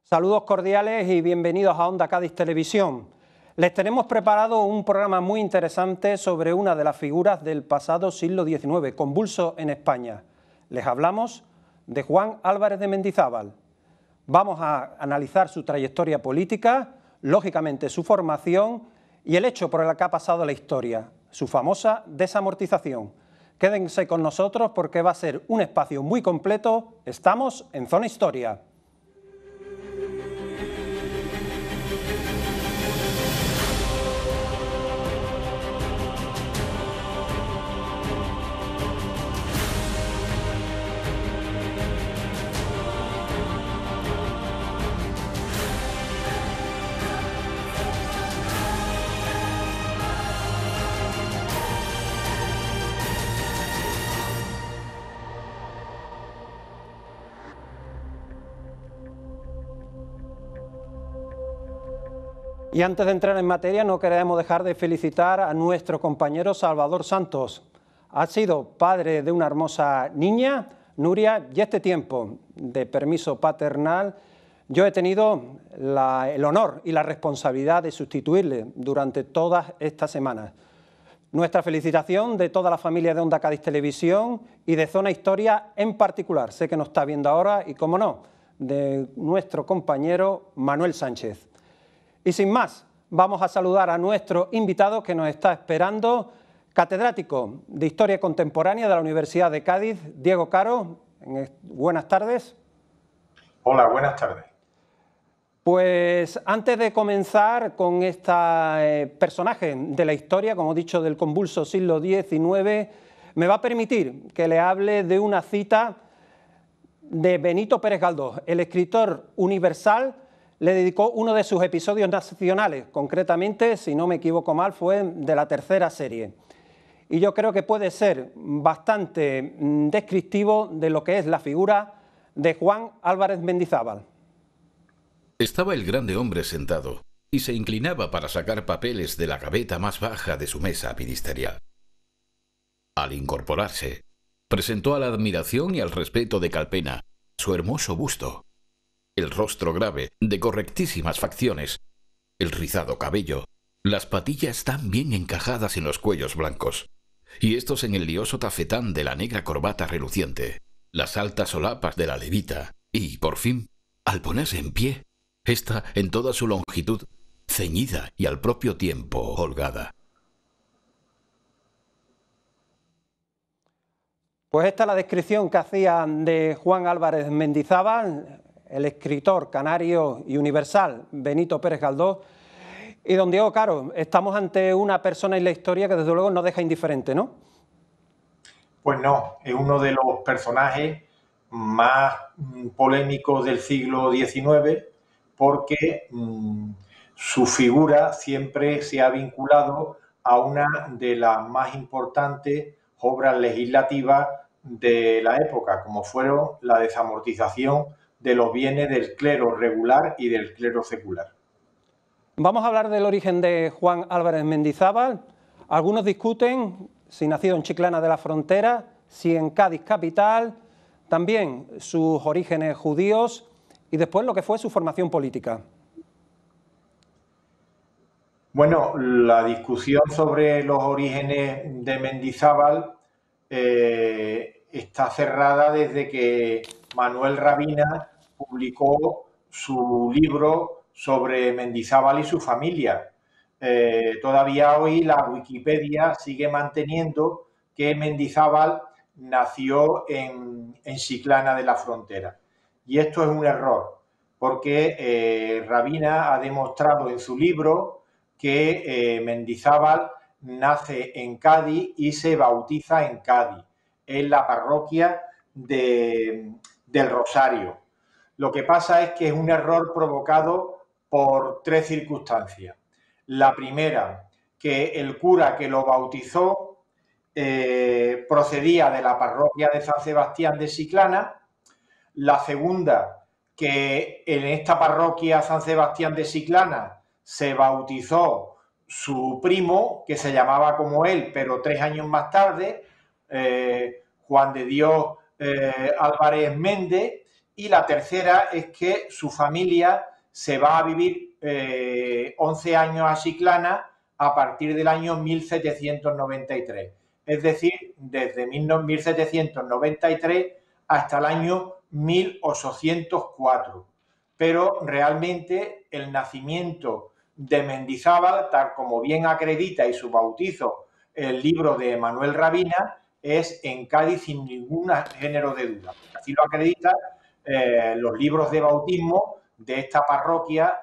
Saludos cordiales y bienvenidos a Onda Cádiz Televisión. Les tenemos preparado un programa muy interesante sobre una de las figuras del pasado siglo XIX, convulso en España. Les hablamos de Juan Álvarez de Mendizábal. Vamos a analizar su trayectoria política, lógicamente su formación y el hecho por el que ha pasado la historia, su famosa desamortización. Quédense con nosotros porque va a ser un espacio muy completo. Estamos en Zona Historia. Y antes de entrar en materia, no queremos dejar de felicitar a nuestro compañero Salvador Santos. Ha sido padre de una hermosa niña, Nuria, y este tiempo de permiso paternal yo he tenido el honor y la responsabilidad de sustituirle durante todas estas semanas. Nuestra felicitación de toda la familia de Onda Cádiz Televisión y de Zona Historia en particular. Sé que nos está viendo ahora y, como no, de nuestro compañero Manuel Sánchez. Y sin más, vamos a saludar a nuestro invitado que nos está esperando, catedrático de Historia Contemporánea de la Universidad de Cádiz, Diego Caro. Buenas tardes. Hola, buenas tardes. Pues antes de comenzar con este personaje de la historia, como he dicho, del convulso siglo XIX, me va a permitir que le hable de una cita de Benito Pérez Galdós, el escritor universal. Le dedicó uno de sus episodios nacionales, concretamente, si no me equivoco mal, fue de la tercera serie. Y yo creo que puede ser bastante descriptivo de lo que es la figura de Juan Álvarez Mendizábal. Estaba el grande hombre sentado y se inclinaba para sacar papeles de la gaveta más baja de su mesa ministerial. Al incorporarse, presentó a la admiración y al respeto de Calpena su hermoso busto, el rostro grave, de correctísimas facciones, el rizado cabello, las patillas tan bien encajadas en los cuellos blancos, y estos en el lioso tafetán de la negra corbata reluciente, las altas solapas de la levita, y, por fin, al ponerse en pie, ésta en toda su longitud, ceñida y al propio tiempo holgada. Pues esta es la descripción que hacía de Juan Álvarez Mendizábal, el escritor canario y universal Benito Pérez Galdós. Y don Diego Caro, estamos ante una persona en la historia que desde luego no deja indiferente, ¿no? Pues no, es uno de los personajes más polémicos del siglo XIX porque su figura siempre se ha vinculado a una de las más importantes obras legislativas de la época, como fueron la desamortización de los bienes del clero regular y del clero secular. Vamos a hablar del origen de Juan Álvarez Mendizábal. Algunos discuten si nacido en Chiclana de la Frontera, si en Cádiz capital, también sus orígenes judíos y después lo que fue su formación política. Bueno, la discusión sobre los orígenes de Mendizábal está cerrada desde que Manuel Rabina publicó su libro sobre Mendizábal y su familia. Todavía hoy la Wikipedia sigue manteniendo que Mendizábal nació en Chiclana de la Frontera. Y esto es un error, porque Rabina ha demostrado en su libro que Mendizábal nace en Cádiz y se bautiza en Cádiz, en la parroquia del Rosario. Lo que pasa es que es un error provocado por tres circunstancias. La primera, que el cura que lo bautizó procedía de la parroquia de San Sebastián de Chiclana. La segunda, que en esta parroquia San Sebastián de Chiclana se bautizó su primo, que se llamaba como él, pero 3 años más tarde, Juan de Dios Álvarez Méndez, y la tercera es que su familia se va a vivir 11 años a Chiclana a partir del año 1793. Es decir, desde 1793 hasta el año 1804. Pero realmente el nacimiento de Mendizábal, tal como bien acredita y su bautizo el libro de Manuel Rabina, es en Cádiz sin ningún género de duda. Así lo acreditan los libros de bautismo de esta parroquia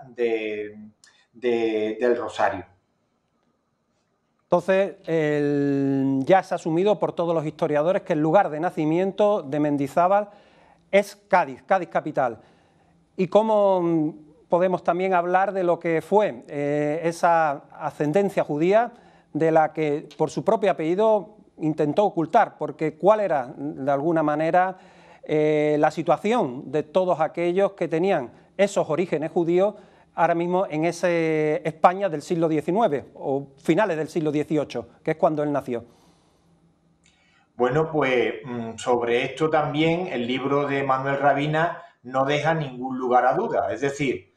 del Rosario. Entonces, ya es asumido por todos los historiadores que el lugar de nacimiento de Mendizábal es Cádiz, Cádiz capital. ¿Y cómo podemos también hablar de lo que fue esa ascendencia judía de la que por su propio apellido intentó ocultar? Porque ¿cuál era, de alguna manera, la situación de todos aquellos que tenían esos orígenes judíos ahora mismo en ese España del siglo XIX o finales del siglo XVIII, que es cuando él nació? Bueno, pues sobre esto también el libro de Manuel Rabina no deja ningún lugar a duda. Es decir,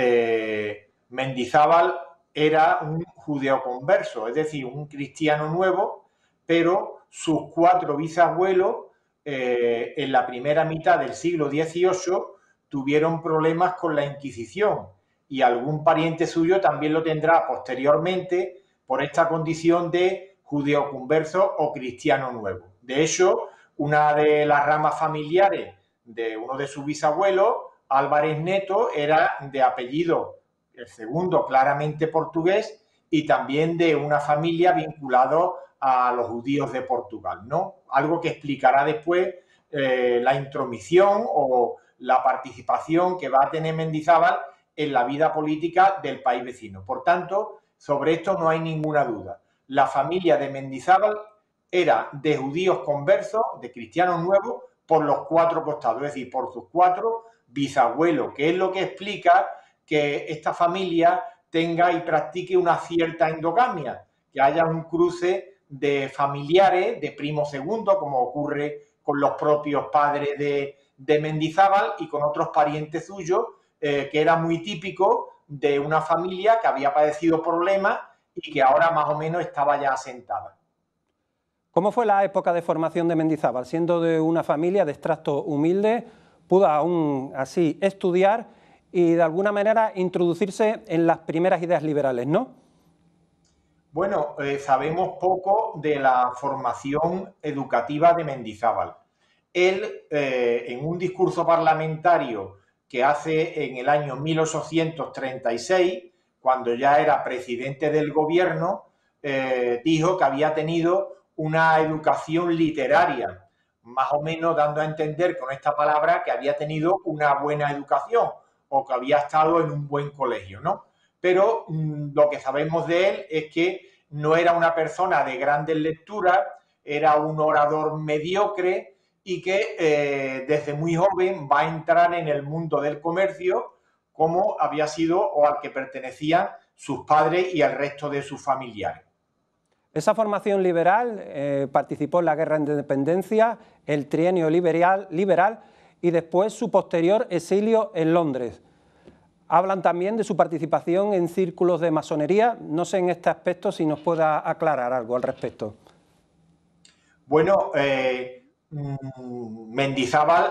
Mendizábal era un judeoconverso, es decir, un cristiano nuevo, pero sus 4 bisabuelos en la primera mitad del siglo XVIII tuvieron problemas con la Inquisición y algún pariente suyo también lo tendrá posteriormente por esta condición de judeoconverso o cristiano nuevo. De hecho, una de las ramas familiares de uno de sus bisabuelos, Álvarez Neto, era de apellido, el segundo claramente portugués, y también de una familia vinculada a los judíos de Portugal, ¿no? Algo que explicará después la intromisión o la participación que va a tener Mendizábal en la vida política del país vecino. Por tanto, sobre esto no hay ninguna duda. La familia de Mendizábal era de judíos conversos, de cristianos nuevos, por los 4 costados, es decir, por sus 4 bisabuelos, que es lo que explica que esta familia tenga y practique una cierta endogamia, que haya un cruce de familiares, de primo segundo, como ocurre con los propios padres de Mendizábal y con otros parientes suyos, que era muy típico de una familia que había padecido problemas y que ahora más o menos estaba ya asentada. ¿Cómo fue la época de formación de Mendizábal? Siendo de una familia de extracto humilde, pudo aún así estudiar y de alguna manera introducirse en las primeras ideas liberales, ¿no? Bueno, sabemos poco de la formación educativa de Mendizábal. Él, en un discurso parlamentario que hace en el año 1836, cuando ya era presidente del gobierno, dijo que había tenido una educación literaria, más o menos dando a entender con esta palabra que había tenido una buena educación o que había estado en un buen colegio, ¿no? Pero lo que sabemos de él es que no era una persona de grandes lecturas, era un orador mediocre y que desde muy joven va a entrar en el mundo del comercio como había sido o al que pertenecían sus padres y el resto de sus familiares. Esa formación liberal participó en la Guerra de Independencia, el trienio liberal y después su posterior exilio en Londres. Hablan también de su participación en círculos de masonería. No sé en este aspecto si nos pueda aclarar algo al respecto. Bueno, Mendizábal,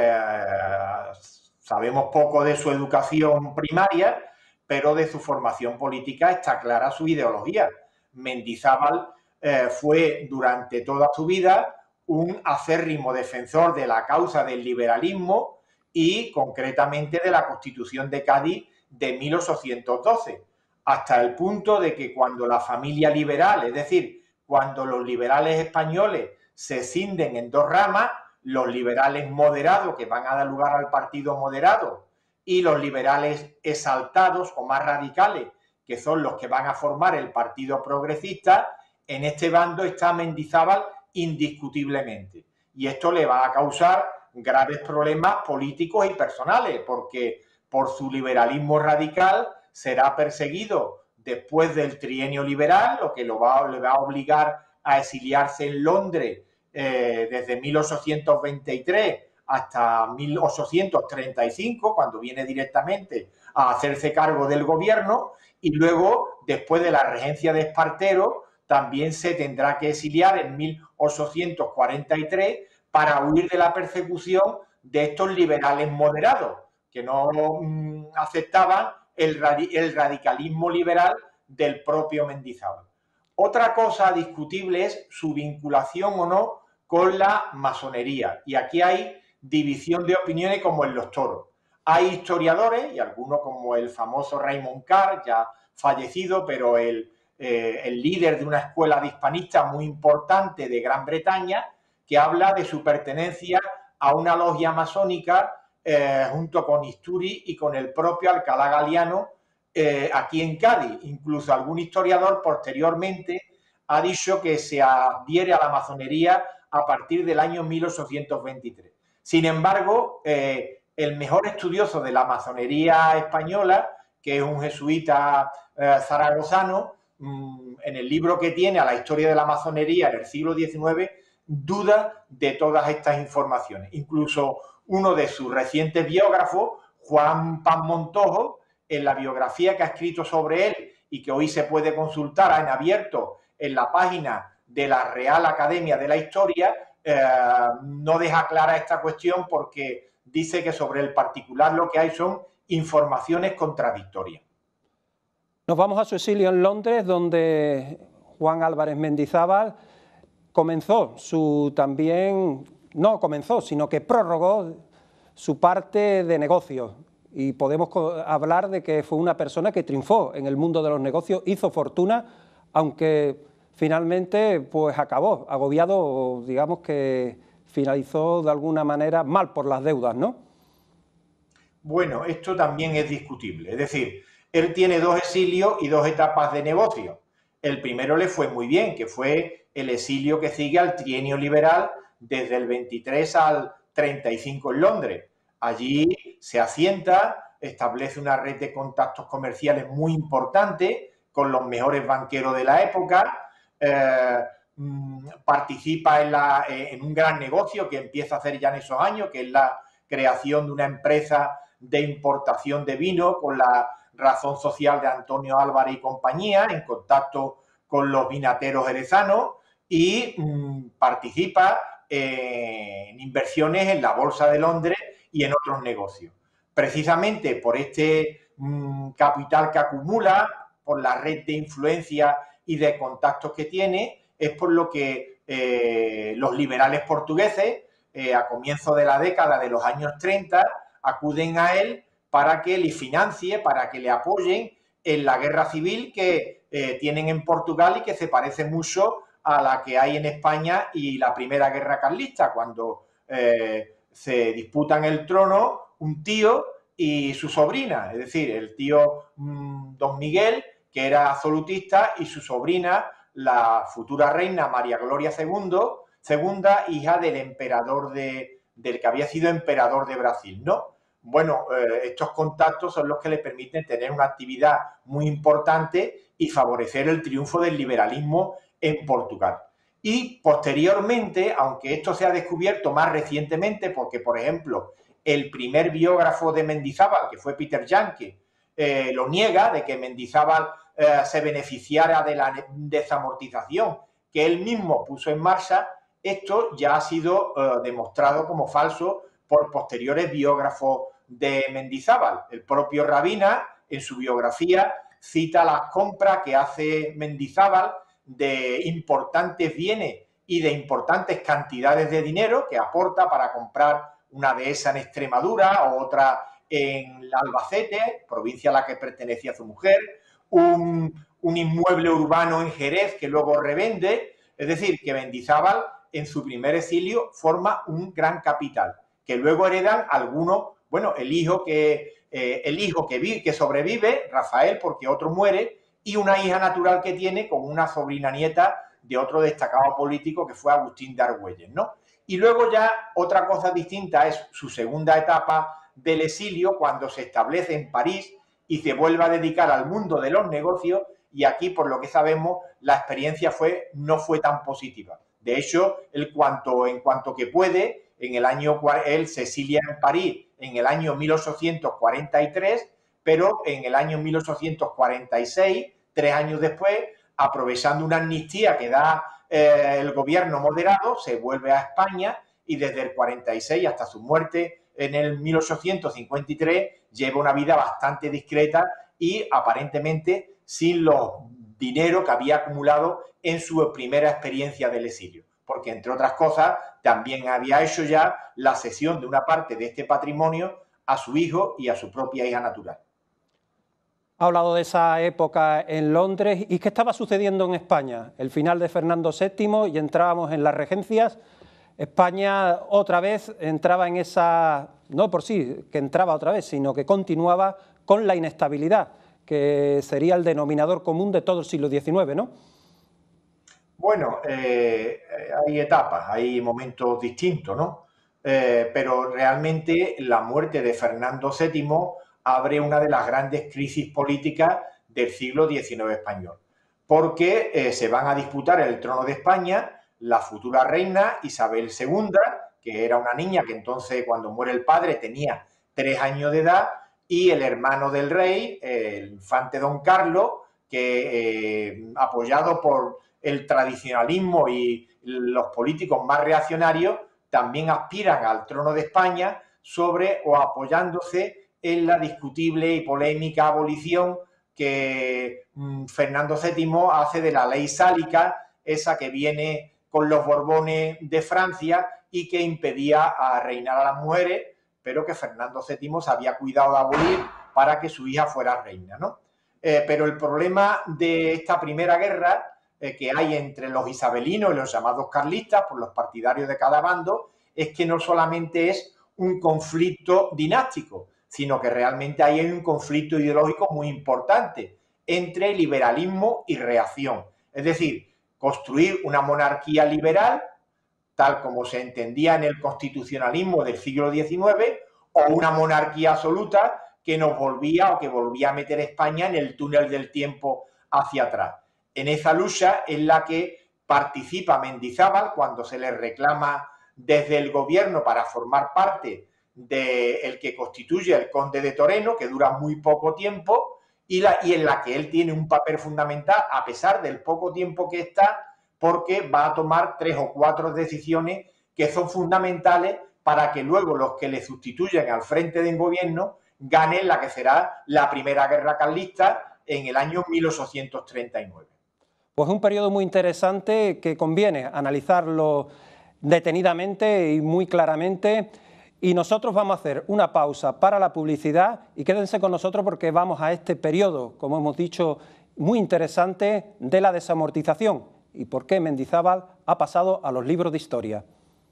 sabemos poco de su educación primaria, pero de su formación política está clara su ideología. Mendizábal fue durante toda su vida un acérrimo defensor de la causa del liberalismo y concretamente de la Constitución de Cádiz de 1812, hasta el punto de que cuando la familia liberal, es decir, cuando los liberales españoles se cinden en 2 ramas, los liberales moderados, que van a dar lugar al partido moderado, y los liberales exaltados o más radicales, que son los que van a formar el Partido Progresista, en este bando está Mendizábal indiscutiblemente. Y esto le va a causar graves problemas políticos y personales, porque por su liberalismo radical será perseguido después del trienio liberal, lo que le va a obligar a exiliarse en Londres desde 1823 hasta 1835, cuando viene directamente a hacerse cargo del gobierno, y luego, después de la regencia de Espartero, también se tendrá que exiliar en 1843 para huir de la persecución de estos liberales moderados, que no aceptaban el radicalismo liberal del propio Mendizábal. Otra cosa discutible es su vinculación o no con la masonería, y aquí hay división de opiniones como en los toros. Hay historiadores, y algunos como el famoso Raymond Carr, ya fallecido, pero el líder de una escuela de hispanistas muy importante de Gran Bretaña, que habla de su pertenencia a una logia masónica junto con Istúriz y con el propio Alcalá Galiano aquí en Cádiz. Incluso algún historiador posteriormente ha dicho que se adhiere a la masonería a partir del año 1823. Sin embargo, el mejor estudioso de la masonería española, que es un jesuita zaragozano, en el libro que tiene a la historia de la masonería en el siglo XIX, duda de todas estas informaciones. Incluso uno de sus recientes biógrafos, Juan Paz Montojo, en la biografía que ha escrito sobre él y que hoy se puede consultar en abierto en la página de la Real Academia de la Historia, no deja clara esta cuestión porque dice que sobre el particular lo que hay son informaciones contradictorias. Nos vamos a su exilio en Londres, donde Juan Álvarez Mendizábal comenzó sino que prorrogó su parte de negocios. Y podemos hablar de que fue una persona que triunfó en el mundo de los negocios, hizo fortuna, aunque finalmente pues acabó agobiado, digamos que finalizó de alguna manera mal por las deudas, ¿no? Bueno, esto también es discutible. Es decir, él tiene dos exilios y dos etapas de negocio. El primero le fue muy bien, que fue el exilio que sigue al trienio liberal desde el 23 al 35 en Londres. Allí se asienta, establece una red de contactos comerciales muy importante con los mejores banqueros de la época, participa en un gran negocio que empieza a hacer ya en esos años, que es la creación de una empresa de importación de vino con la razón social de Antonio Álvarez y compañía, en contacto con los vinateros jerezanos, y participa en inversiones en la Bolsa de Londres y en otros negocios. Precisamente por este capital que acumula, por la red de influencia y de contactos que tiene, es por lo que los liberales portugueses, a comienzos de la década de los años 30, acuden a él para que le financie, para que le apoyen en la guerra civil que tienen en Portugal y que se parece mucho a la que hay en España y la primera guerra carlista, cuando se disputan el trono un tío y su sobrina, es decir, el tío Don Miguel, que era absolutista, y su sobrina, la futura reina María Gloria segunda, hija del emperador del que había sido emperador de Brasil, ¿no? Bueno, estos contactos son los que le permiten tener una actividad muy importante y favorecer el triunfo del liberalismo en Portugal. Y posteriormente, aunque esto se ha descubierto más recientemente, porque, por ejemplo, el primer biógrafo de Mendizábal, que fue Peter Janke, lo niega, de que Mendizábal se beneficiara de la desamortización que él mismo puso en marcha. Esto ya ha sido demostrado como falso por posteriores biógrafos de Mendizábal. El propio Rabina, en su biografía, cita las compras que hace Mendizábal de importantes bienes y de importantes cantidades de dinero que aporta para comprar una dehesa en Extremadura o otra en Albacete, provincia a la que pertenecía su mujer, un inmueble urbano en Jerez que luego revende. Es decir, que Mendizábal en su primer exilio forma un gran capital, que luego heredan algunos, bueno, el hijo que sobrevive, Rafael, porque otro muere, y una hija natural que tiene con una sobrina nieta de otro destacado político que fue Agustín de Argüelles, ¿no? Y luego ya otra cosa distinta es su segunda etapa del exilio, cuando se establece en París y se vuelve a dedicar al mundo de los negocios, y aquí, por lo que sabemos, la experiencia no fue tan positiva. De hecho, él en cuanto que puede, en el año, él se exilia en París en el año 1843, pero en el año 1846, 3 años después, aprovechando una amnistía que da el gobierno moderado, se vuelve a España y desde el 46 hasta su muerte en el 1853 lleva una vida bastante discreta y aparentemente sin los dinero que había acumulado en su primera experiencia del exilio, porque entre otras cosas también había hecho ya la cesión de una parte de este patrimonio a su hijo y a su propia hija natural. Ha hablado de esa época en Londres. ¿Y qué estaba sucediendo en España? El final de Fernando VII y entrábamos en las regencias. España otra vez entraba en esa, no por sí que entraba otra vez, sino que continuaba con la inestabilidad, que sería el denominador común de todo el siglo XIX, ¿no? Bueno, hay etapas, hay momentos distintos, ¿no? Pero realmente la muerte de Fernando VII abre una de las grandes crisis políticas del siglo XIX español, porque se van a disputar el trono de España la futura reina Isabel II, que era una niña que entonces, cuando muere el padre, tenía 3 años de edad, y el hermano del rey, el infante don Carlos, que apoyado por el tradicionalismo y los políticos más reaccionarios, también aspiran al trono de España sobre o apoyándose en la discutible y polémica abolición que Fernando VII hace de la ley sálica, esa que viene con los Borbones de Francia y que impedía a reinar a las mujeres, pero que Fernando VII se había cuidado de abolir para que su hija fuera reina, ¿no? Pero el problema de esta primera guerra que hay entre los isabelinos y los llamados carlistas, por los partidarios de cada bando, es que no solamente es un conflicto dinástico, sino que realmente hay un conflicto ideológico muy importante entre liberalismo y reacción. Es decir, construir una monarquía liberal, tal como se entendía en el constitucionalismo del siglo XIX, o una monarquía absoluta que nos volvía o que volvía a meter a España en el túnel del tiempo hacia atrás. En esa lucha es la que participa Mendizábal cuando se le reclama desde el gobierno para formar parte del que constituye el conde de Toreno, que dura muy poco tiempo, y en la que él tiene un papel fundamental a pesar del poco tiempo que está, porque va a tomar 3 o 4 decisiones que son fundamentales para que luego los que le sustituyen al frente del gobierno ganen la que será la primera guerra carlista en el año 1839. Pues un periodo muy interesante que conviene analizarlo detenidamente y muy claramente. Y nosotros vamos a hacer una pausa para la publicidad y quédense con nosotros porque vamos a este periodo, como hemos dicho, muy interesante de la desamortización y por qué Mendizábal ha pasado a los libros de historia.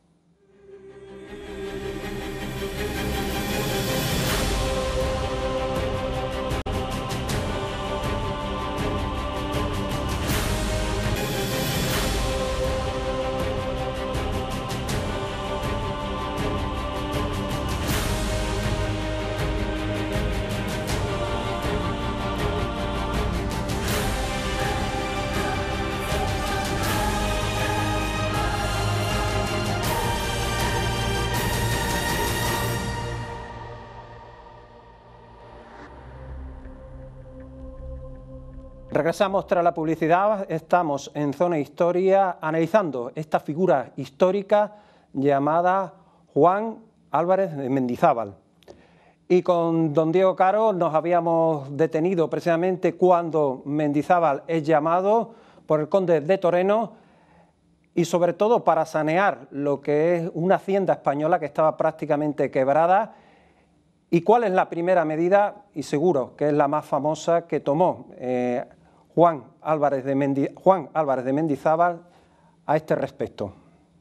Regresamos tras la publicidad, estamos en Zona Historia analizando esta figura histórica llamada Juan Álvarez de Mendizábal. Y con don Diego Caro nos habíamos detenido precisamente cuando Mendizábal es llamado por el conde de Toreno y sobre todo para sanear lo que es una hacienda española que estaba prácticamente quebrada. ¿Y cuál es la primera medida? Y seguro que es la más famosa que tomó Juan Álvarez de Mendizábal a este respecto.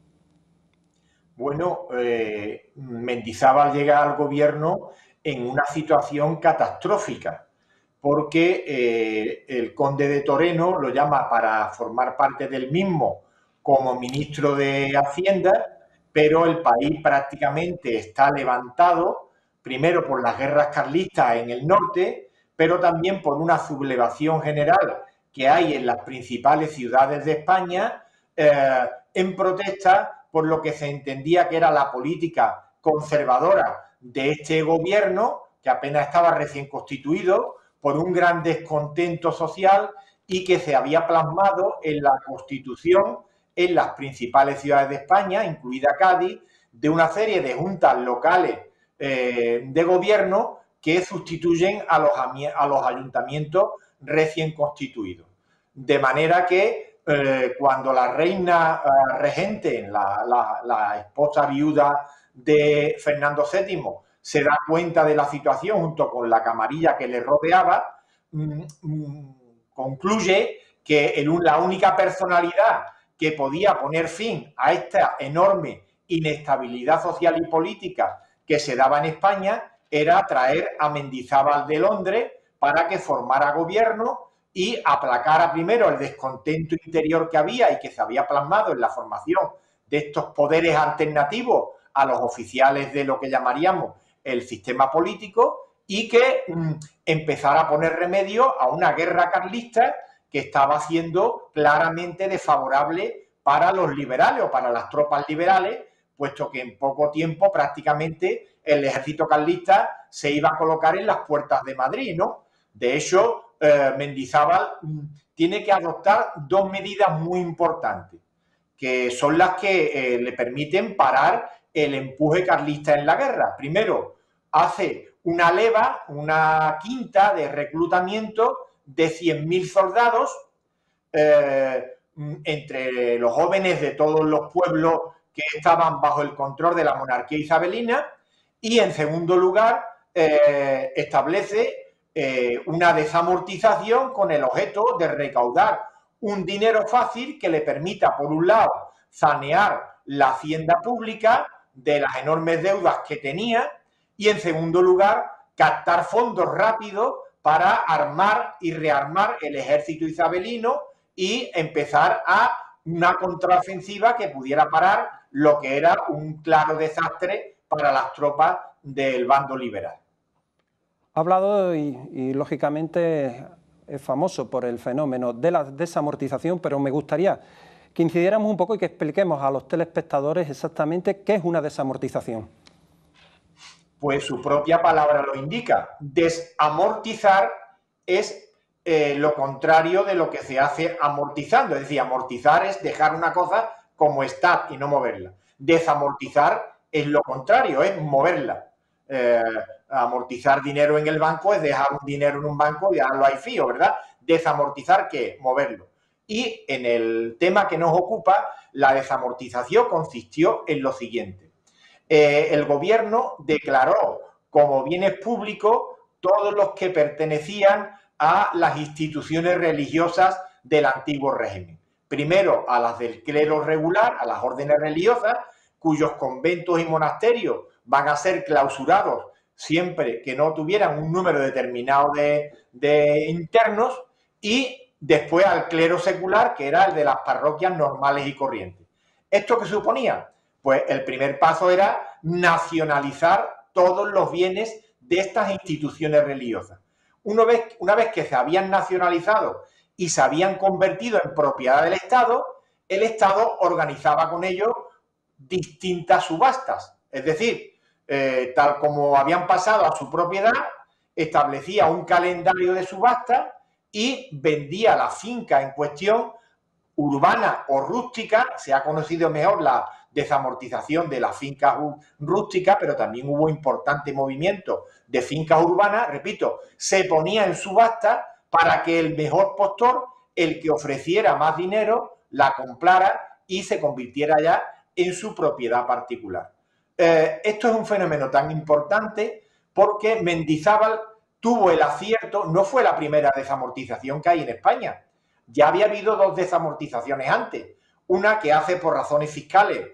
Bueno, Mendizábal llega al gobierno en una situación catastrófica, porque el conde de Toreno lo llama para formar parte del mismo como ministro de Hacienda, pero el país prácticamente está levantado, primero por las guerras carlistas en el norte, pero también por una sublevación general que hay en las principales ciudades de España en protesta por lo que se entendía que era la política conservadora de este gobierno, que apenas estaba recién constituido, por un gran descontento social y que se había plasmado en la Constitución en las principales ciudades de España, incluida Cádiz, de una serie de juntas locales de gobierno que sustituyen a los ayuntamientos recién constituidos. De manera que cuando la reina regente, la esposa viuda de Fernando VII, se da cuenta de la situación junto con la camarilla que le rodeaba, concluye que la única personalidad que podía poner fin a esta enorme inestabilidad social y política que se daba en España era traer a Mendizábal de Londres para que formara gobierno y aplacara primero el descontento interior que había y que se había plasmado en la formación de estos poderes alternativos a los oficiales de lo que llamaríamos el sistema político, y que empezara a poner remedio a una guerra carlista que estaba siendo claramente desfavorable para los liberales o para las tropas liberales, puesto que en poco tiempo prácticamente el ejército carlista se iba a colocar en las puertas de Madrid, ¿no? De hecho, Mendizábal tiene que adoptar dos medidas muy importantes, que son las que le permiten parar el empuje carlista en la guerra. Primero, hace una leva, una quinta de reclutamiento de 100.000 soldados entre los jóvenes de todos los pueblos que estaban bajo el control de la monarquía isabelina, y en segundo lugar establece una desamortización con el objeto de recaudar un dinero fácil que le permita, por un lado, sanear la hacienda pública de las enormes deudas que tenía, y en segundo lugar, captar fondos rápidos para armar y rearmar el ejército isabelino y empezar a una contraofensiva que pudiera parar lo que era un claro desastre para las tropas del bando liberal. Ha hablado y lógicamente es famoso por el fenómeno de la desamortización, pero me gustaría que incidiéramos un poco y que expliquemos a los telespectadores exactamente qué es una desamortización. Pues su propia palabra lo indica. Desamortizar es lo contrario de lo que se hace amortizando. Es decir, amortizar es dejar una cosa como está y no moverla. Desamortizar es lo contrario, es moverla. Amortizar dinero en el banco es dejar un dinero en un banco y dejarlo ahí fijo, ¿verdad? Desamortizar, ¿qué? Moverlo. Y en el tema que nos ocupa, la desamortización consistió en lo siguiente. El gobierno declaró como bienes públicos todos los que pertenecían a las instituciones religiosas del antiguo régimen. Primero a las del clero regular, a las órdenes religiosas, cuyos conventos y monasterios van a ser clausurados siempre que no tuvieran un número determinado de internos, y después al clero secular, que era el de las parroquias normales y corrientes. ¿Esto qué suponía? Pues el primer paso era nacionalizar todos los bienes de estas instituciones religiosas. Una vez que se habían nacionalizado y se habían convertido en propiedad del Estado, el Estado organizaba con ellos distintas subastas. Es decir, tal como habían pasado a su propiedad, establecía un calendario de subasta y vendía la finca en cuestión, urbana o rústica. Se ha conocido mejor la desamortización de las fincas rústicas, pero también hubo importante movimiento de fincas urbanas. Repito, se ponía en subasta para que el mejor postor, el que ofreciera más dinero, la comprara y se convirtiera ya en su propiedad particular. Esto es un fenómeno tan importante porque Mendizábal tuvo el acierto. No fue la primera desamortización que hay en España. Ya había habido dos desamortizaciones antes. Una que hace por razones fiscales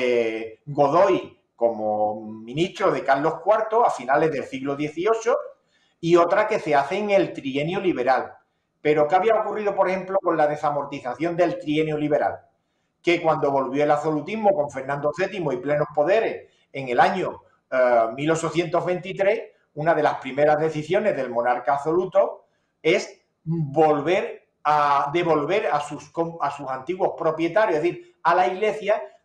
Godoy como ministro de Carlos IV a finales del siglo XVIII, y otra que se hace en el trienio liberal. Pero ¿qué había ocurrido, por ejemplo, con la desamortización del trienio liberal? Que cuando volvió el absolutismo con Fernando VII y plenos poderes en el año 1823, una de las primeras decisiones del monarca absoluto es devolver a sus antiguos propietarios, es decir, a la Iglesia,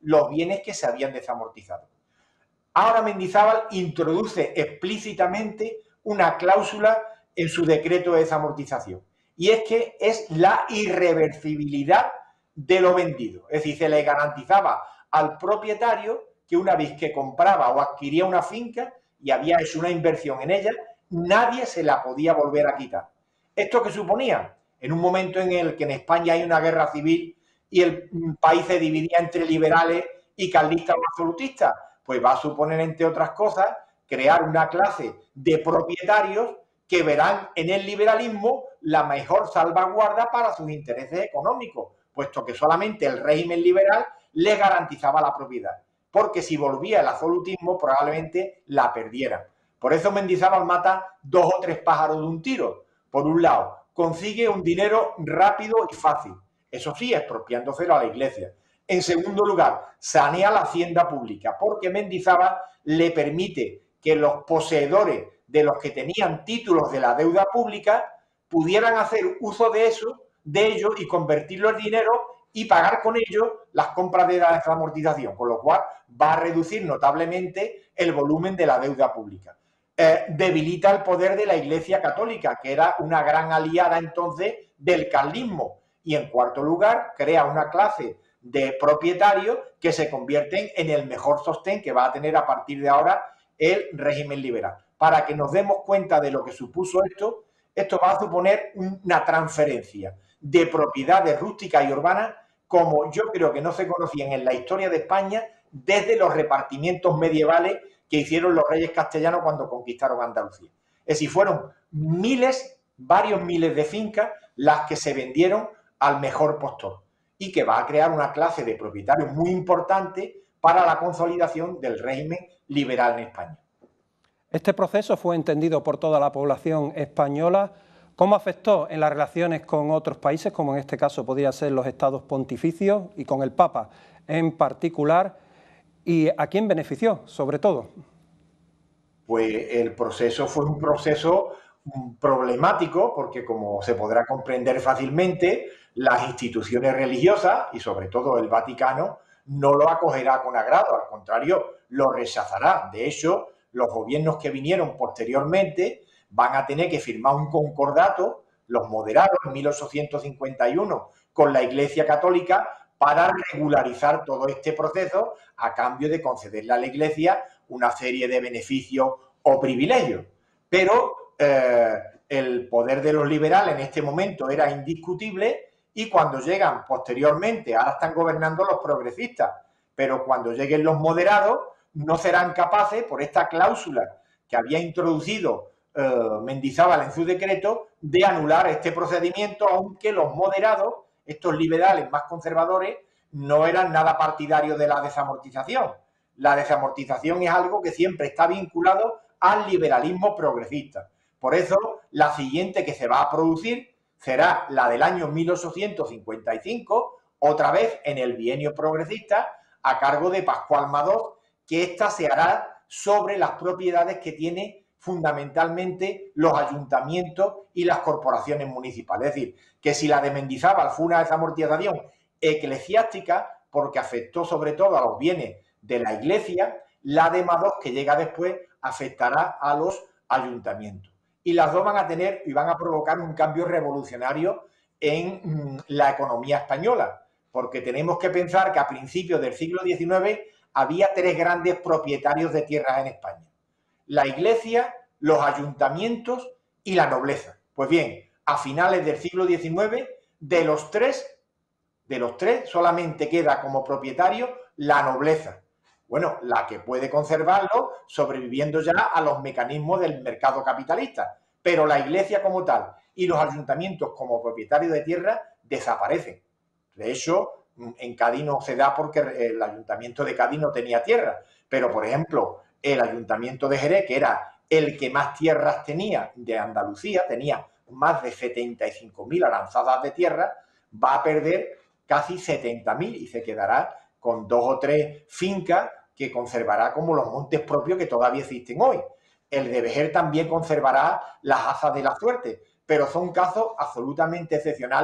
los bienes que se habían desamortizado. Ahora Mendizábal introduce explícitamente una cláusula en su decreto de desamortización, y es que es la irreversibilidad de lo vendido. Es decir, se le garantizaba al propietario que una vez que compraba o adquiría una finca y había hecho una inversión en ella, nadie se la podía volver a quitar. ¿Esto qué suponía? En un momento en el que en España hay una guerra civil y el país se dividía entre liberales y carlistas o absolutistas, pues va a suponer, entre otras cosas, crear una clase de propietarios que verán en el liberalismo la mejor salvaguarda para sus intereses económicos, puesto que solamente el régimen liberal les garantizaba la propiedad, porque si volvía el absolutismo probablemente la perdiera. Por eso Mendizábal mata 2 o 3 pájaros de un tiro. Por un lado, consigue un dinero rápido y fácil, eso sí, expropiándoselo a la Iglesia. En segundo lugar, sanea la hacienda pública, porque Mendizábal le permite que los poseedores de los que tenían títulos de la deuda pública pudieran hacer uso de ello y convertirlo en dinero y pagar con ello las compras de la desamortización, con lo cual va a reducir notablemente el volumen de la deuda pública. Debilita el poder de la Iglesia Católica, que era una gran aliada entonces del carlismo, y en cuarto lugar crea una clase de propietarios que se convierten en el mejor sostén que va a tener a partir de ahora el régimen liberal. Para que nos demos cuenta de lo que supuso esto va a suponer una transferencia de propiedades rústicas y urbanas como yo creo que no se conocían en la historia de España desde los repartimientos medievales que hicieron los reyes castellanos cuando conquistaron Andalucía. Es decir, fueron varios miles de fincas las que se vendieron al mejor postor y que va a crear una clase de propietarios muy importante para la consolidación del régimen liberal en España. Este proceso fue entendido por toda la población española. ¿Cómo afectó en las relaciones con otros países, como en este caso podría ser los estados pontificios y con el Papa en particular? ¿Y a quién benefició, sobre todo? Pues el proceso fue un proceso problemático porque, como se podrá comprender fácilmente, las instituciones religiosas y sobre todo el Vaticano no lo acogerá con agrado, al contrario, lo rechazará. De hecho, los gobiernos que vinieron posteriormente van a tener que firmar un concordato, los moderados en 1851, con la Iglesia Católica para regularizar todo este proceso a cambio de concederle a la Iglesia una serie de beneficios o privilegios. Pero el poder de los liberales en este momento era indiscutible y cuando llegan posteriormente, ahora están gobernando los progresistas, pero cuando lleguen los moderados no serán capaces, por esta cláusula que había introducido Mendizábal en su decreto, de anular este procedimiento, aunque los moderados, estos liberales más conservadores, no eran nada partidarios de la desamortización. La desamortización es algo que siempre está vinculado al liberalismo progresista. Por eso, la siguiente que se va a producir será la del año 1855, otra vez en el bienio progresista, a cargo de Pascual Madós, que esta se hará sobre las propiedades que tiene fundamentalmente los ayuntamientos y las corporaciones municipales. Es decir, que si la de Mendizábal fue una desamortización eclesiástica, porque afectó sobre todo a los bienes de la Iglesia, la de Madós, que llega después, afectará a los ayuntamientos. Y las dos van a tener y van a provocar un cambio revolucionario en la economía española, porque tenemos que pensar que a principios del siglo XIX había 3 grandes propietarios de tierras en España: la Iglesia, los ayuntamientos y la nobleza. Pues bien, a finales del siglo XIX, de los tres solamente queda como propietario la nobleza. Bueno, la que puede conservarlo sobreviviendo ya a los mecanismos del mercado capitalista, pero la Iglesia como tal y los ayuntamientos como propietarios de tierra desaparecen. De hecho, en Cádiz no se da porque el ayuntamiento de Cádiz no tenía tierra, pero por ejemplo, el ayuntamiento de Jerez, que era el que más tierras tenía de Andalucía, tenía más de 75.000 aranzadas de tierra, va a perder casi 70.000 y se quedará con 2 o 3 fincas que conservará como los montes propios que todavía existen hoy. El de Vejer también conservará las azas de la suerte, pero son casos absolutamente excepcionales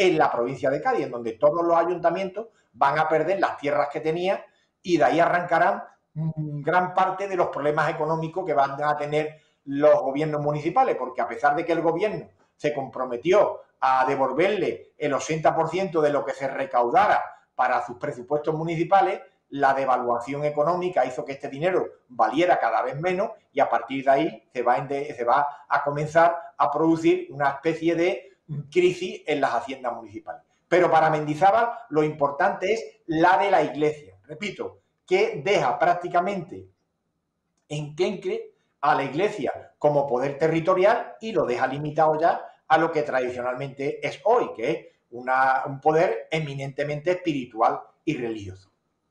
en la provincia de Cádiz, en donde todos los ayuntamientos van a perder las tierras que tenían y de ahí arrancarán gran parte de los problemas económicos que van a tener los gobiernos municipales, porque a pesar de que el gobierno se comprometió a devolverle el 80% de lo que se recaudara para sus presupuestos municipales, la devaluación económica hizo que este dinero valiera cada vez menos y a partir de ahí se va a comenzar a producir una especie de crisis en las haciendas municipales. Pero para Mendizábal lo importante es la de la Iglesia, repito, que deja prácticamente enclenque a la Iglesia como poder territorial y lo deja limitado ya a lo que tradicionalmente es hoy, que es un poder eminentemente espiritual y religioso.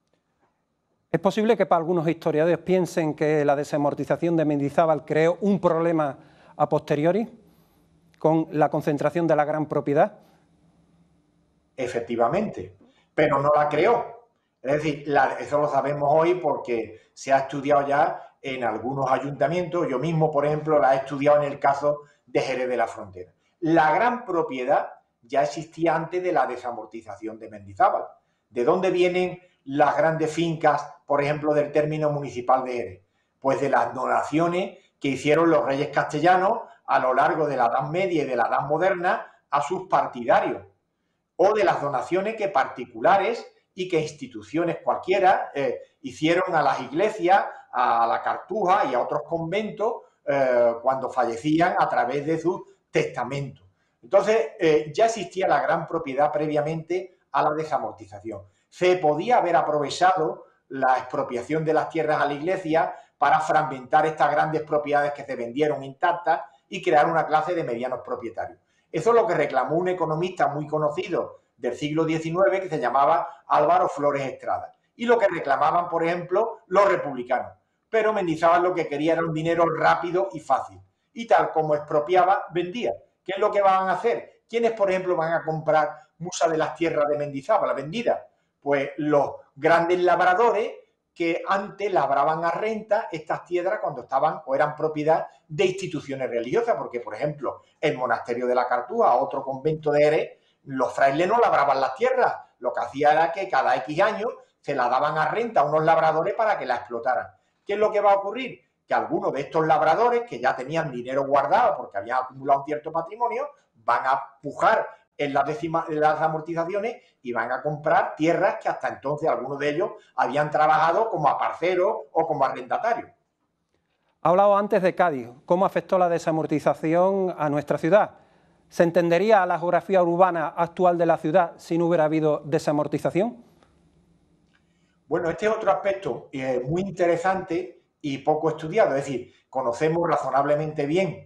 ¿Es posible que para algunos historiadores piensen que la desamortización de Mendizábal creó un problema a posteriori con la concentración de la gran propiedad? Efectivamente, pero no la creó. Es decir, eso lo sabemos hoy porque se ha estudiado ya en algunos ayuntamientos. Yo mismo, por ejemplo, la he estudiado en el caso de Jerez de la Frontera. La gran propiedad ya existía antes de la desamortización de Mendizábal. ¿De dónde vienen las grandes fincas, por ejemplo, del término municipal de Jerez? Pues de las donaciones que hicieron los reyes castellanos a lo largo de la Edad Media y de la Edad Moderna a sus partidarios, o de las donaciones que particulares y que instituciones cualquiera hicieron a las iglesias, a la Cartuja y a otros conventos cuando fallecían a través de sus testamentos. Entonces, ya existía la gran propiedad previamente a la desamortización. Se podía haber aprovechado la expropiación de las tierras a la Iglesia para fragmentar estas grandes propiedades que se vendieron intactas y crear una clase de medianos propietarios. Eso es lo que reclamó un economista muy conocido del siglo XIX que se llamaba Álvaro Flores Estrada. Y lo que reclamaban, por ejemplo, los republicanos. Pero Mendizábal lo que quería era un dinero rápido y fácil. Y tal como expropiaba, vendía. ¿Qué es lo que van a hacer? ¿Quiénes, por ejemplo, van a comprar muchas de las tierras de Mendizábal vendidas? Pues los grandes labradores que antes labraban a renta estas tierras cuando estaban o eran propiedad de instituciones religiosas, porque, por ejemplo, el monasterio de la Cartuja, otro convento de Jerez, los frailes no labraban las tierras, lo que hacía era que cada X años se la daban a renta a unos labradores para que la explotaran. ¿Qué es lo que va a ocurrir? Que algunos de estos labradores, que ya tenían dinero guardado porque habían acumulado un cierto patrimonio, van a pujar en las amortizaciones y van a comprar tierras que hasta entonces algunos de ellos habían trabajado como aparceros o como arrendatarios. Ha hablado antes de Cádiz. ¿Cómo afectó la desamortización a nuestra ciudad? ¿Se entendería la geografía urbana actual de la ciudad si no hubiera habido desamortización? Bueno, este es otro aspecto muy interesante y poco estudiado. Es decir, conocemos razonablemente bien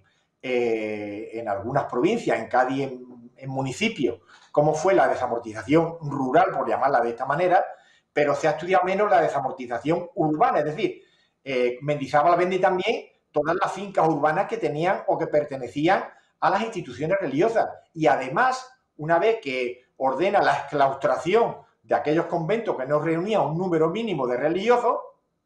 en algunas provincias, en Cádiz, en municipios, cómo fue la desamortización rural, por llamarla de esta manera, pero se ha estudiado menos la desamortización urbana. Es decir, Mendizábal vende también todas las fincas urbanas que tenían o que pertenecían a las instituciones religiosas. Y además, una vez que ordena la exclaustración de aquellos conventos que no reunían un número mínimo de religiosos,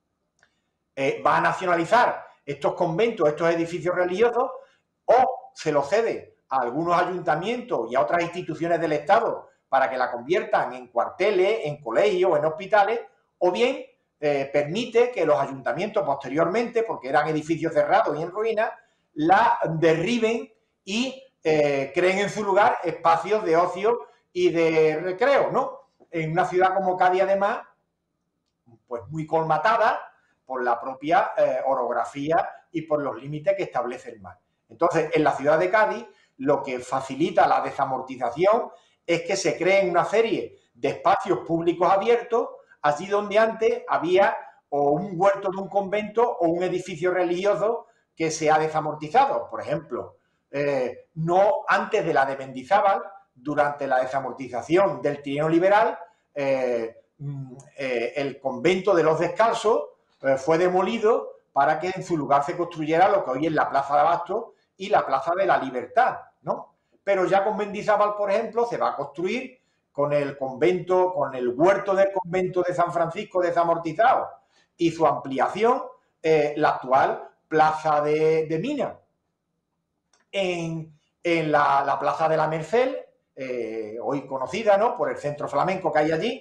va a nacionalizar estos conventos, estos edificios religiosos, o se los cede a algunos ayuntamientos y a otras instituciones del Estado para que la conviertan en cuarteles, en colegios, en hospitales, o bien permite que los ayuntamientos posteriormente, porque eran edificios cerrados y en ruinas, la derriben y creen en su lugar espacios de ocio y de recreo, ¿no? En una ciudad como Cádiz, además, pues muy colmatada por la propia orografía y por los límites que establece el mar. Entonces, en la ciudad de Cádiz, lo que facilita la desamortización es que se creen una serie de espacios públicos abiertos, allí donde antes había o un huerto de un convento o un edificio religioso que se ha desamortizado. Por ejemplo, no antes de la de Mendizábal, durante la desamortización del trienio liberal, el convento de los Descalzos fue demolido para que en su lugar se construyera lo que hoy es la Plaza de Abastos y la Plaza de la Libertad, ¿no? Pero ya con Mendizábal, por ejemplo, se va a construir con el convento, con el huerto del convento de San Francisco desamortizado y su ampliación, la actual Plaza de Mina. En la Plaza de la Merced, hoy conocida, ¿no?, por el centro flamenco que hay allí,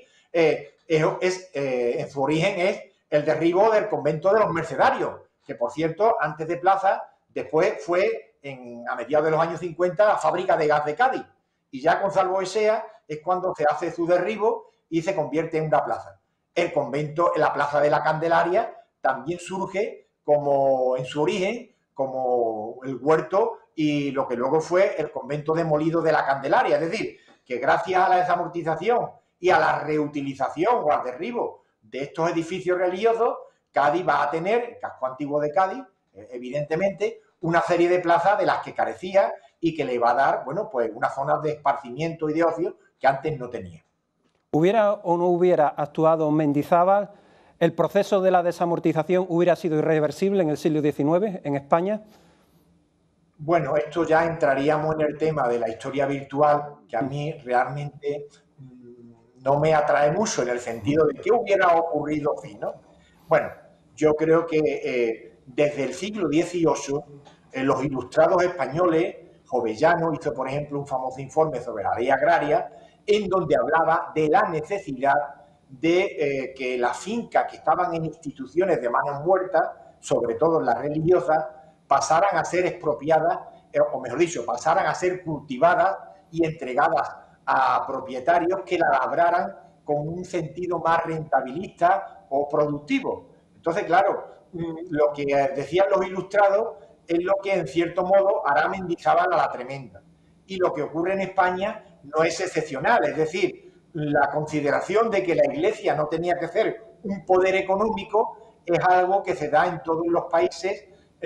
en su origen es el derribo del convento de los Mercedarios, que por cierto, antes de plaza, después fue a mediados de los años 50 la fábrica de gas de Cádiz. Y ya con Salvo Esea es cuando se hace su derribo y se convierte en una plaza. El convento, la plaza de la Candelaria, también surge como en su origen, como el huerto y lo que luego fue el convento demolido de la Candelaria. Es decir, que gracias a la desamortización y a la reutilización o al derribo de estos edificios religiosos, Cádiz va a tener, el casco antiguo de Cádiz, evidentemente, una serie de plazas de las que carecía y que le va a dar, bueno, pues unas zonas de esparcimiento y de ocio que antes no tenía. ¿Hubiera o no hubiera actuado Mendizábal, el proceso de la desamortización hubiera sido irreversible en el siglo XIX en España? Bueno, esto ya entraríamos en el tema de la historia virtual, que a mí realmente no me atrae mucho, en el sentido de qué hubiera ocurrido, ¿no? Bueno, yo creo que desde el siglo XVIII, los ilustrados españoles, Jovellano hizo, por ejemplo, un famoso informe sobre la ley agraria, en donde hablaba de la necesidad de que las fincas que estaban en instituciones de manos muertas, sobre todo las religiosas, pasaran a ser expropiadas, o mejor dicho, pasaran a ser cultivadas y entregadas a propietarios que la labraran con un sentido más rentabilista o productivo. Entonces, claro, lo que decían los ilustrados es lo que en cierto modo hará Mendizábal a la tremenda. Y lo que ocurre en España no es excepcional, es decir, la consideración de que la Iglesia no tenía que ser un poder económico es algo que se da en todos los países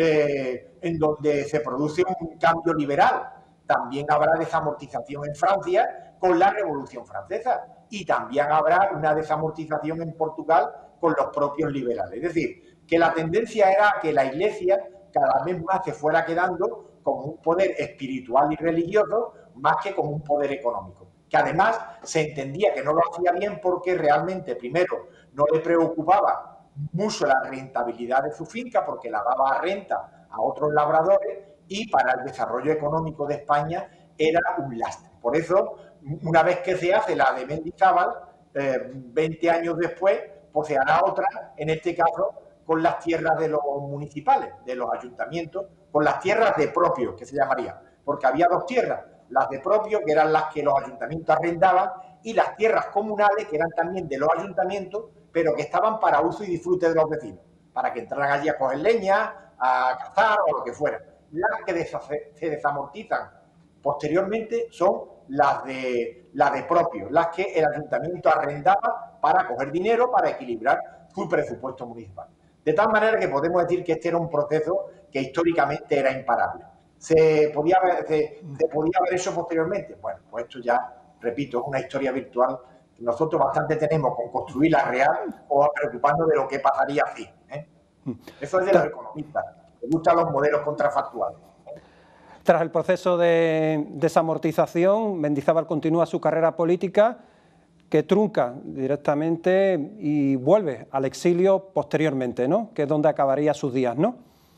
en donde se produce un cambio liberal. También habrá desamortización en Francia con la Revolución Francesa y también habrá una desamortización en Portugal con los propios liberales. Es decir, que la tendencia era que la Iglesia cada vez más se fuera quedando como un poder espiritual y religioso más que como un poder económico, que además se entendía que no lo hacía bien porque realmente, primero, no le preocupaba mucho la rentabilidad de su finca porque la daba a renta a otros labradores y para el desarrollo económico de España era un lastre. Por eso, una vez que se hace la de Mendizábal, 20 años después, pues se hará otra, en este caso, con las tierras de los municipales, de los ayuntamientos, con las tierras de propio, que se llamaría, porque había dos tierras, las de propio, que eran las que los ayuntamientos arrendaban, y las tierras comunales, que eran también de los ayuntamientos, pero que estaban para uso y disfrute de los vecinos, para que entraran allí a coger leña, a cazar o lo que fuera. Las que se desamortizan posteriormente son las de propio, las que el ayuntamiento arrendaba para coger dinero, para equilibrar su presupuesto municipal. De tal manera que podemos decir que este era un proceso que históricamente era imparable. ¿Se podía haber hecho posteriormente? Bueno, pues esto ya, repito, es una historia virtual que nosotros bastante tenemos con construir la real o preocuparnos de lo que pasaría así. Eso es de los economistas. Les gustan los modelos contrafactuales. Tras el proceso de desamortización, Mendizábal continúa su carrera política, que trunca directamente y vuelve al exilio posteriormente, ¿no? Que es donde acabaría sus días, ¿no?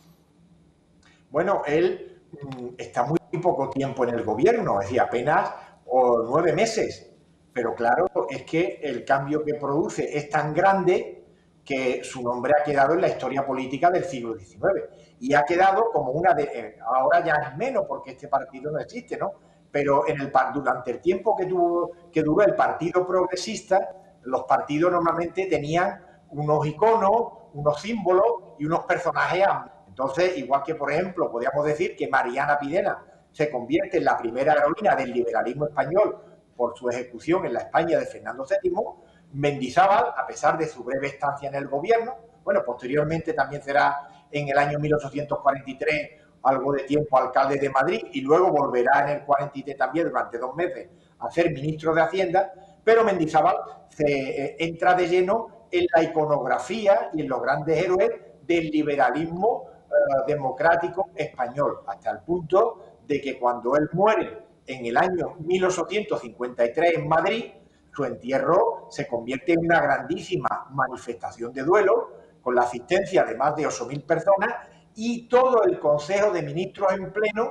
Bueno, él está muy poco tiempo en el gobierno, es decir, apenas 9 meses. Pero claro, es que el cambio que produce es tan grande que su nombre ha quedado en la historia política del siglo XIX. Y ha quedado como una de... ahora ya es menos porque este partido no existe, ¿no? Pero durante el tiempo que duró el Partido Progresista, los partidos normalmente tenían unos iconos, unos símbolos y unos personajes. Entonces, igual que, por ejemplo, podríamos decir que Mariana Pineda se convierte en la primera heroína del liberalismo español por su ejecución en la España de Fernando VII, Mendizábal, a pesar de su breve estancia en el gobierno, bueno, posteriormente también será en el año 1843 algo de tiempo alcalde de Madrid y luego volverá en el 43 también durante 2 meses a ser ministro de Hacienda, pero Mendizábal se entra de lleno en la iconografía y en los grandes héroes del liberalismo democrático español, hasta el punto de que cuando él muere en el año 1853 en Madrid, su entierro se convierte en una grandísima manifestación de duelo con la asistencia de más de 8.000 personas y todo el Consejo de Ministros en pleno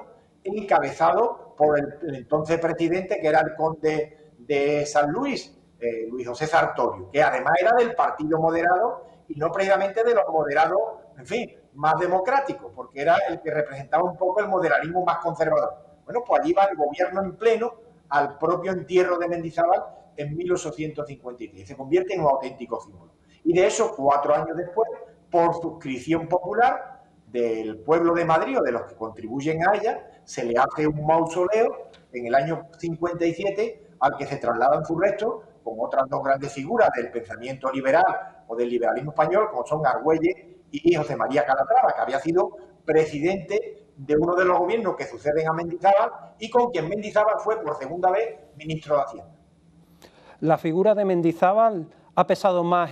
encabezado por el entonces presidente, que era el conde de San Luis, Luis José Sartorio, que además era del Partido Moderado y no precisamente de los moderados, en fin, más democráticos, porque era el que representaba un poco el moderadismo más conservador. Bueno, pues allí va el gobierno en pleno al propio entierro de Mendizábal en 1853. Se convierte en un auténtico símbolo. Y de eso, 4 años después, por suscripción popular del pueblo de Madrid o de los que contribuyen a ella, se le hace un mausoleo en el año 57 al que se trasladan sus restos con otras 2 grandes figuras del pensamiento liberal o del liberalismo español, como son Argüelles y José María Calatrava, que había sido presidente de uno de los gobiernos que suceden a Mendizábal y con quien Mendizábal fue por segunda vez ministro de Hacienda. ¿La figura de Mendizábal ha pesado más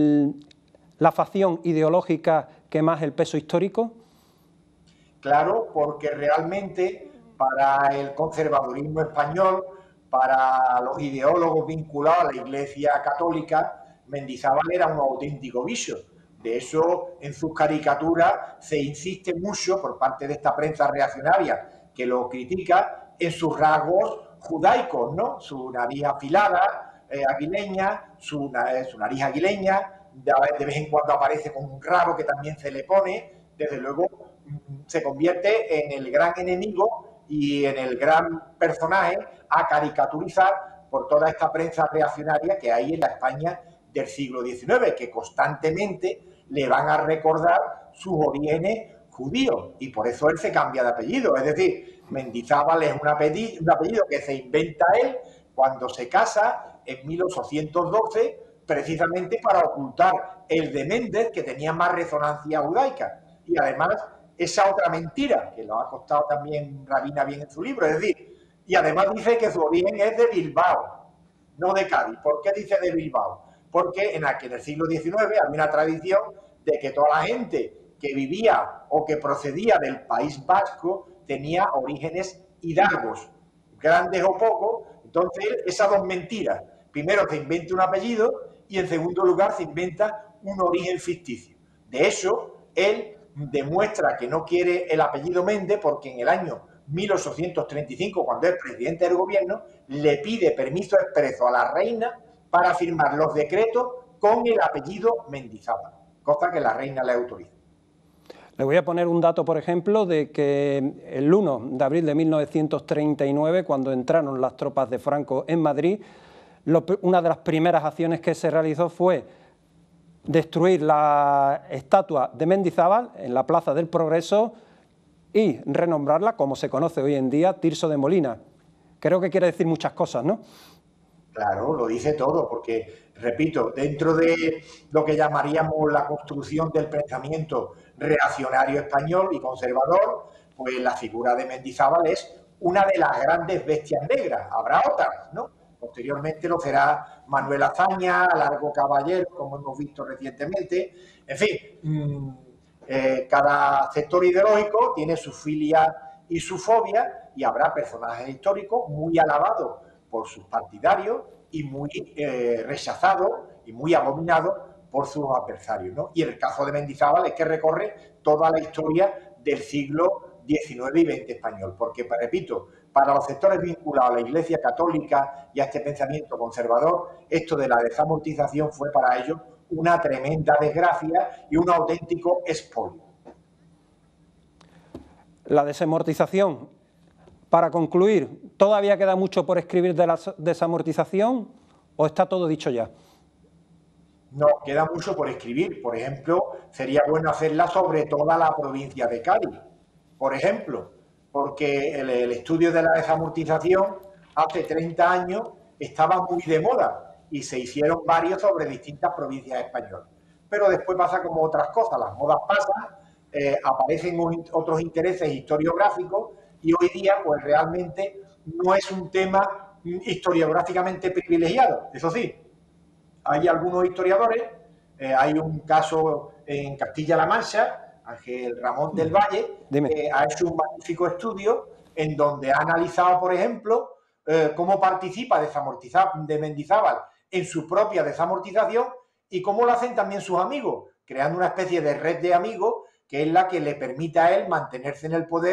la facción ideológica que más el peso histórico? Claro, porque realmente para el conservadurismo español, para los ideólogos vinculados a la Iglesia Católica, Mendizábal era un auténtico vicio. De eso, en sus caricaturas se insiste mucho por parte de esta prensa reaccionaria que lo critica en sus rasgos judaicos, ¿no? Su nariz afilada, aguileña, su nariz aguileña, de vez en cuando aparece con un rabo que también se le pone, desde luego se convierte en el gran enemigo y en el gran personaje a caricaturizar por toda esta prensa reaccionaria que hay en la España del siglo XIX, que constantemente le van a recordar sus orígenes judíos, y por eso él se cambia de apellido. Es decir, Mendizábal es un apellido que se inventa él cuando se casa en 1812, precisamente para ocultar el de Méndez, que tenía más resonancia judaica. Y además, esa otra mentira, que lo ha costado también Rabina bien en su libro, es decir, y además dice que su origen es de Bilbao, no de Cádiz. ¿Por qué dice de Bilbao? Porque en el siglo XIX había una tradición de que toda la gente que vivía o que procedía del País Vasco tenía orígenes hidalgos, grandes o pocos. Entonces, esas 2 mentiras. Primero, se inventa un apellido y, en segundo lugar, se inventa un origen ficticio. De eso, él demuestra que no quiere el apellido Méndez porque en el año 1835, cuando es presidente del gobierno, le pide permiso expreso a la reina para firmar los decretos con el apellido Mendizábal, cosa que la reina le autoriza. Le voy a poner un dato, por ejemplo, de que el 1 de abril de 1939, cuando entraron las tropas de Franco en Madrid, una de las primeras acciones que se realizó fue destruir la estatua de Mendizábal en la Plaza del Progreso y renombrarla, como se conoce hoy en día, Tirso de Molina. Creo que quiere decir muchas cosas, ¿no? Claro, lo dice todo, porque, repito, dentro de lo que llamaríamos la construcción del pensamiento reaccionario español y conservador, pues la figura de Mendizábal es una de las grandes bestias negras. Habrá otras, ¿no? Posteriormente lo será Manuel Azaña, Largo Caballero, como hemos visto recientemente. En fin, cada sector ideológico tiene su filia y su fobia, y habrá personajes históricos muy alabados por sus partidarios y muy rechazados y muy abominados por sus adversarios, ¿no? Y el caso de Mendizábal es que recorre toda la historia del siglo XIX y XX español, porque, repito, para los sectores vinculados a la Iglesia Católica y a este pensamiento conservador, esto de la desamortización fue para ellos una tremenda desgracia y un auténtico expolio. La desamortización, para concluir, ¿todavía queda mucho por escribir de la desamortización o está todo dicho ya? No, queda mucho por escribir. Por ejemplo, sería bueno hacerla sobre toda la provincia de Cádiz, por ejemplo, porque el estudio de la desamortización hace 30 años estaba muy de moda y se hicieron varios sobre distintas provincias españolas. Pero después pasa como otras cosas, las modas pasan, aparecen otros intereses historiográficos y hoy día pues realmente no es un tema historiográficamente privilegiado. Eso sí, hay algunos historiadores, hay un caso en Castilla-La Mancha, Ángel Ramón del Valle, que ha hecho un magnífico estudio en donde ha analizado, por ejemplo, cómo participa de Mendizábal en su propia desamortización y cómo lo hacen también sus amigos, creando una especie de red de amigos que es la que le permite a él mantenerse en el poder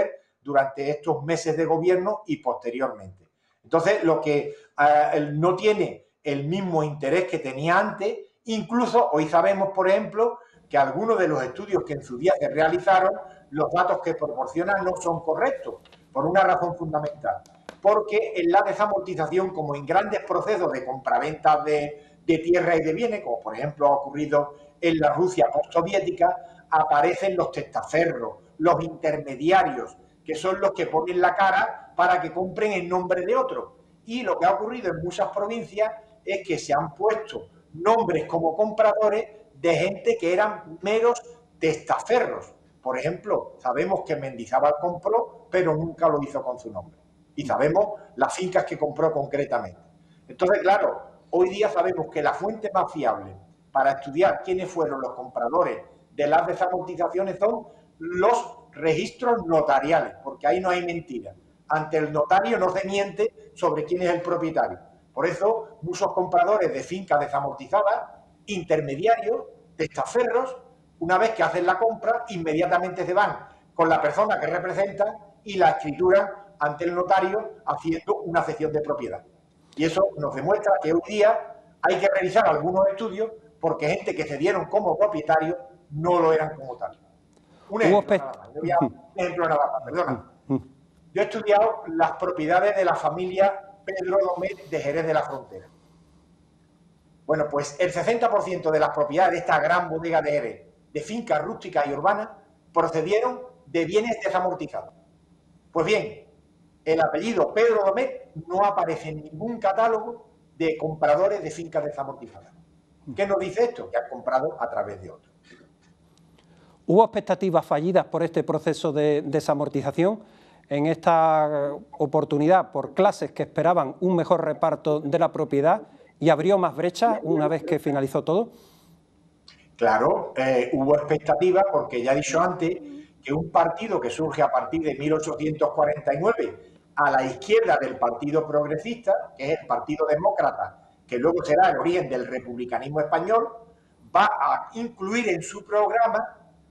durante estos meses de gobierno y posteriormente. Entonces, lo que no tiene el mismo interés que tenía antes, incluso hoy sabemos, por ejemplo, que algunos de los estudios que en su día se realizaron, los datos que proporcionan no son correctos, por una razón fundamental. Porque en la desamortización, como en grandes procesos de compraventa de tierra y de bienes, como por ejemplo ha ocurrido en la Rusia postsoviética, aparecen los testaferros, los intermediarios, que son los que ponen la cara para que compren en nombre de otros. Y lo que ha ocurrido en muchas provincias es que se han puesto nombres como compradores de gente que eran meros testaferros. Por ejemplo, sabemos que Mendizábal compró, pero nunca lo hizo con su nombre. Y sabemos las fincas que compró concretamente. Entonces, claro, hoy día sabemos que la fuente más fiable para estudiar quiénes fueron los compradores de las desamortizaciones son los registros notariales, porque ahí no hay mentira. Ante el notario no se miente sobre quién es el propietario. Por eso, muchos compradores de fincas desamortizadas, intermediarios, testaferros, una vez que hacen la compra, inmediatamente se van con la persona que representan y la escrituran ante el notario haciendo una cesión de propiedad. Y eso nos demuestra que hoy día hay que revisar algunos estudios porque gente que se dieron como propietarios no lo eran como tal. Un ejemplo nada más. Perdona. Yo he estudiado las propiedades de la familia Pedro Domet de Jerez de la Frontera. Bueno, pues el 60% de las propiedades de esta gran bodega de Jerez, de fincas rústicas y urbanas, procedieron de bienes desamortizados. Pues bien, el apellido Pedro Domet no aparece en ningún catálogo de compradores de fincas desamortizadas. ¿Qué nos dice esto? Que han comprado a través de otros. ¿Hubo expectativas fallidas por este proceso de desamortización? En esta oportunidad, por clases que esperaban un mejor reparto de la propiedad, y abrió más brechas una vez que finalizó todo. Claro, hubo expectativas porque ya he dicho antes que un partido que surge a partir de 1849 a la izquierda del Partido Progresista, que es el Partido Demócrata, que luego será el origen del republicanismo español, va a incluir en su programa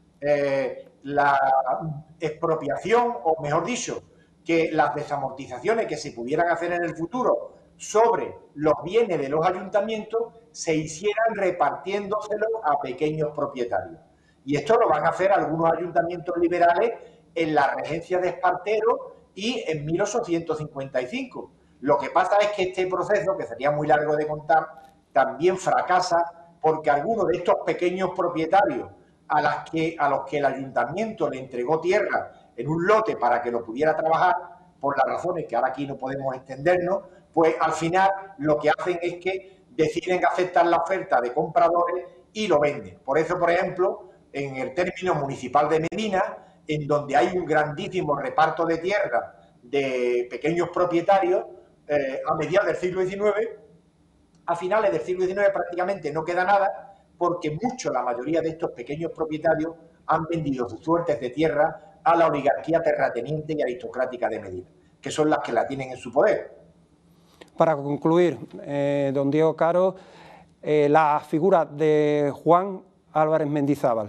la expropiación, o mejor dicho, que las desamortizaciones que se pudieran hacer en el futuro sobre los bienes de los ayuntamientos se hicieran repartiéndoselos a pequeños propietarios. Y esto lo van a hacer algunos ayuntamientos liberales en la regencia de Espartero y en 1855. Lo que pasa es que este proceso, que sería muy largo de contar, también fracasa porque algunos de estos pequeños propietarios a los que el ayuntamiento le entregó tierra en un lote para que lo pudiera trabajar, por las razones que ahora aquí no podemos extendernos, pues al final lo que hacen es que deciden aceptar la oferta de compradores y lo venden. Por eso, por ejemplo, en el término municipal de Medina, en donde hay un grandísimo reparto de tierra de pequeños propietarios, a mediados del siglo XIX, a finales del siglo XIX prácticamente no queda nada, porque la mayoría de estos pequeños propietarios han vendido sus suertes de tierra a la oligarquía terrateniente y aristocrática de Medina, que son las que la tienen en su poder. Para concluir, don Diego Caro, la figura de Juan Álvarez Mendizábal,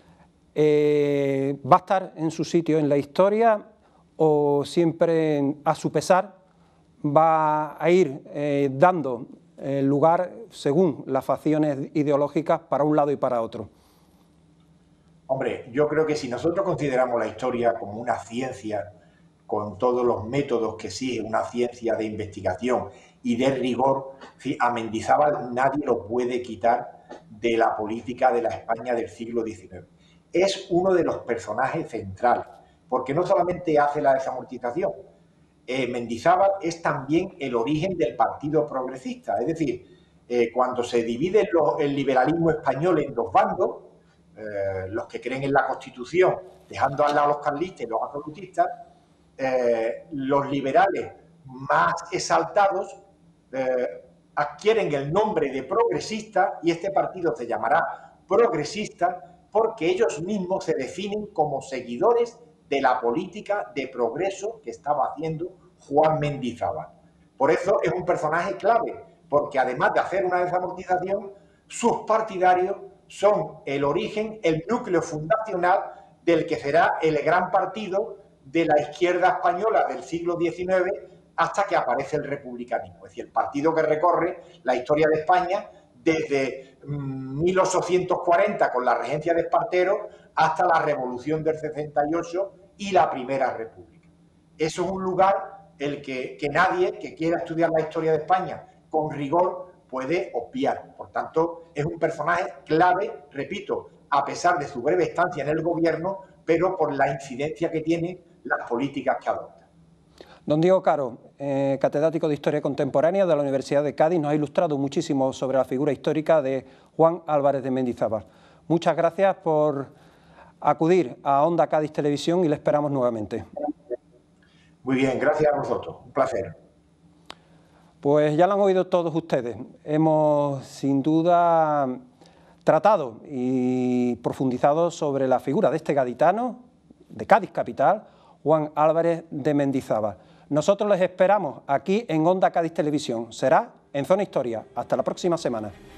¿va a estar en su sitio en la historia o siempre, a su pesar, va a ir dando lugar según las facciones ideológicas para un lado y para otro? Hombre, yo creo que si nosotros consideramos la historia como una ciencia, con todos los métodos que exige una ciencia de investigación y de rigor, a Mendizábal nadie lo puede quitar de la política de la España del siglo XIX. Es uno de los personajes centrales, porque no solamente hace la desamortización, Mendizábal es también el origen del Partido Progresista. Es decir, cuando se divide el liberalismo español en dos bandos, los que creen en la Constitución, dejando al lado a los carlistas y los absolutistas, los liberales más exaltados adquieren el nombre de progresista, y este partido se llamará progresista porque ellos mismos se definen como seguidores de la política de progreso que estaba haciendo Juan Mendizábal. Por eso es un personaje clave, porque además de hacer una desamortización, sus partidarios son el origen, el núcleo fundacional del que será el gran partido de la izquierda española del siglo XIX hasta que aparece el republicanismo. Es decir, el partido que recorre la historia de España desde 1840 con la regencia de Espartero hasta la Revolución del 68 y la Primera República. Eso es un lugar el que nadie que quiera estudiar la historia de España con rigor puede obviar. Por tanto, es un personaje clave, repito, a pesar de su breve estancia en el gobierno, pero por la incidencia que tiene las políticas que adopta. Don Diego Caro, catedrático de Historia Contemporánea de la Universidad de Cádiz, nos ha ilustrado muchísimo sobre la figura histórica de Juan Álvarez de Mendizábal. Muchas gracias por acudir a Onda Cádiz Televisión y le esperamos nuevamente. Muy bien, gracias a vosotros, un placer. Pues ya lo han oído todos ustedes. Hemos sin duda tratado y profundizado sobre la figura de este gaditano, de Cádiz capital, Juan Álvarez de Mendizábal. Nosotros les esperamos aquí en Onda Cádiz Televisión. Será en Zona Historia. Hasta la próxima semana.